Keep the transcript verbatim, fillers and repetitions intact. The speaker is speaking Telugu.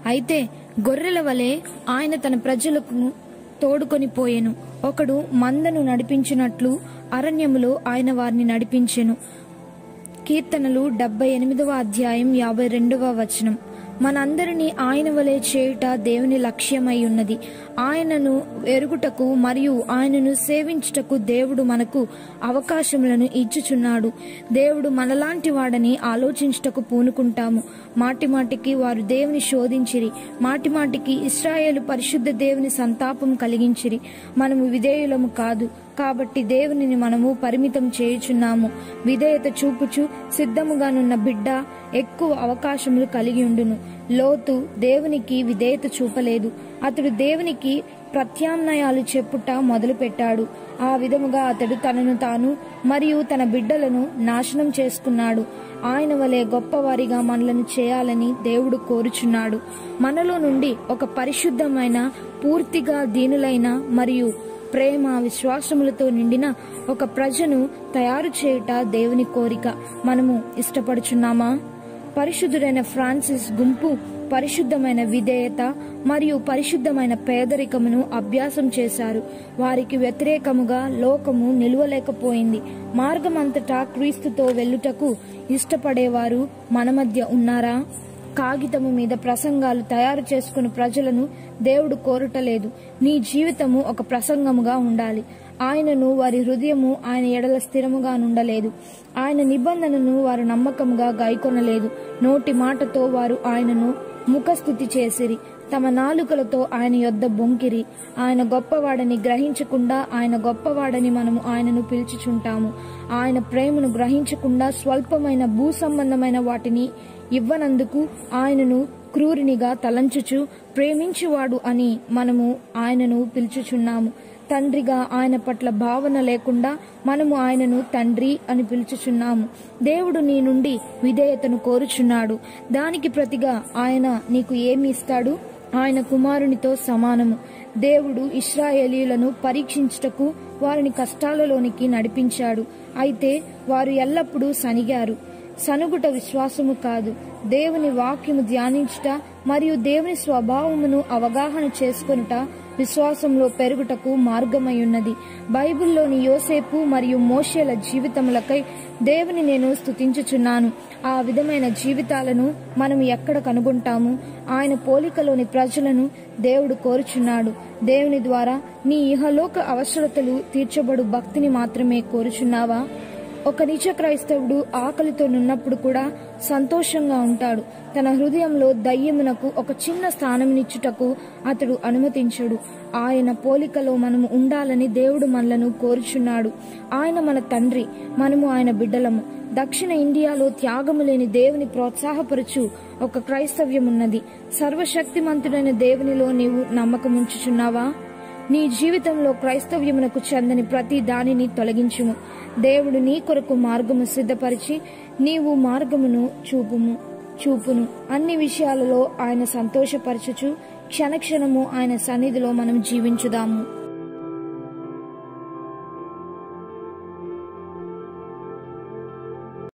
అయితే గొర్రెల వలె ఆయన తన ప్రజలకు తోడుకొని పోయెను. ఒకడు మందను నడిపించినట్లు అరణ్యములో ఆయన వారిని నడిపించెను. కీర్తనలు డెబ్బై ఎనిమిదవ అధ్యాయం యాభై రెండవ వచనం. మనందరినీ ఆయన వలె చేయుట దేవుని లక్ష్యమై ఉన్నది. ఆయనను ఎరుగుటకు మరియు ఆయనను సేవించుటకు దేవుడు మనకు అవకాశములను ఇచ్చుచున్నాడు. దేవుడు మనలాంటి వాడని ఆలోచించుటకు పూనుకుంటాము. మాటి మాటికి వారు దేవుని శోధించిరి. మాటి మాటికి ఇశ్రాయేలు పరిశుద్ధ దేవుని సంతాపం కలిగించిరి. మనము విధేయులము కాదు కాబట్టి దేవునిని మనము పరిమితం చేయుచున్నాము. విధేయత చూపుచు సిద్ధముగానున్న బిడ్డ ఎక్కువ అవకాశములు కలిగి ఉండును. లోతు దేవునికి విధేయత చూపలేదు. అతడు దేవునికి ప్రత్యామ్నాయాలు చెప్పుట మొదలు పెట్టాడు. ఆ విధముగా అతడు తనను తాను మరియు తన బిడ్డలను నాశనం చేసుకున్నాడు. ఆయన వలె గొప్పవారిగా మనలను చేయాలని దేవుడు కోరుచున్నాడు. మనలో నుండి ఒక పరిశుద్ధమైన, పూర్తిగా దీనులైన మరియు ప్రేమ విశ్వాసములతో నిండిన ఒక ప్రజను తయారు చేయుట దేవుని కోరిక. మనము ఇష్టపడుచున్నామా? పరిశుద్ధుడైన ఫ్రాన్సిస్ గుంపు పరిశుద్ధమైన విధేయత మరియు పరిశుద్ధమైన పేదరికమును అభ్యాసం చేశారు. వారికి వ్యతిరేకముగా లోకము నిలువలేకపోయింది. మార్గమంతటా క్రీస్తుతో వెళ్ళుటకు ఇష్టపడేవారు మన మధ్య ఉన్నారా? కాగితము మీద ప్రసంగాలు తయారు చేసుకుని ప్రజలను దేవుడు కోరటలేదు. నీ జీవితము ఒక ప్రసంగముగా ఉండాలి. ఆయనను వారి హృదయము ఆయన ఎడల స్థిరముగా నుండలేదు. ఆయన నిబంధనను వారు నమ్మకముగా గైకొనలేదు. నోటి మాటతో వారు ఆయనను ముఖస్థుతి చేసిరి. తమ నాలుకలతో ఆయన యొద్ద బొంకిరి. ఆయన గొప్పవాడని గ్రహించకుండా ఆయన గొప్పవాడని మనము ఆయనను పిలుచుచుంటాము. ఆయన ప్రేమను గ్రహించకుండా స్వల్పమైన భూ సంబంధమైన వాటిని ఇవ్వనందుకు ఆయనను క్రూరినిగా తలంచుచు ప్రేమించువాడు అని మనము ఆయనను పిలుచుచున్నాము. తండ్రిగా ఆయన పట్ల భావన లేకుండా మనము ఆయనను తండ్రి అని పిలుచుచున్నాము. దేవుడు నీ నుండి విధేయతను కోరుచున్నాడు. దానికి ప్రతిగా ఆయన నీకు ఏమి ఇస్తాడు? ఆయన కుమారునితో సమానము. దేవుడు ఇశ్రాయేలీయులను పరీక్షించుటకు వారిని కష్టాలలోనికి నడిపించాడు. అయితే వారు ఎల్లప్పుడూ సనిగారు. సనుగుట విశ్వాసము కాదు. దేవుని వాక్యము ధ్యానించుట మరియు దేవుని స్వభావమును అవగాహన చేసుకొనుట విశ్వాసంలో పెరుగుటకు మార్గమయ్యున్నది. బైబిల్లోని యోసేపు మరియు మోషేల జీవితములకై దేవుని నేను స్తుతించుచున్నాను. ఆ విధమైన జీవితాలను మనం ఎక్కడ కనుగొంటాము? ఆయన పోలికలోని ప్రజలను దేవుడు కోరుచున్నాడు. దేవుని ద్వారా నీ ఇహలోక అవసరతలు తీర్చబడు భక్తిని మాత్రమే కోరుచున్నావా? ఒక నిజ క్రైస్తవుడు ఆకలితో నున్నప్పుడు కూడా సంతోషంగా ఉంటాడు. తన హృదయంలో దయ్యమునకు ఒక చిన్న స్థానమునిచ్చుటకు అతడు అనుమతించడు. ఆయన పోలికలో మనము ఉండాలని దేవుడు మనలను కోరుచున్నాడు. ఆయన మన తండ్రి, మనము ఆయన బిడ్డలము. దక్షిణ ఇండియాలో త్యాగము లేని దేవుని ప్రోత్సాహపరచు ఒక క్రైస్తవ్యం ఉన్నది. సర్వశక్తిమంతుడైన దేవునిలో నీవు నమ్మకముంచుచున్నావా? నీ జీవితంలో క్రైస్తవ్యమునకు చెందని ప్రతి దానిని తొలగించుము. దేవుడు నీ కొరకు మార్గము సిద్ధపరిచి నీవు మార్గమును చూపుము చూపును అన్ని విషయాలలో ఆయన సంతోషపరచుచు క్షణక్షణము ఆయన సన్నిధిలో మనం జీవించుదాము.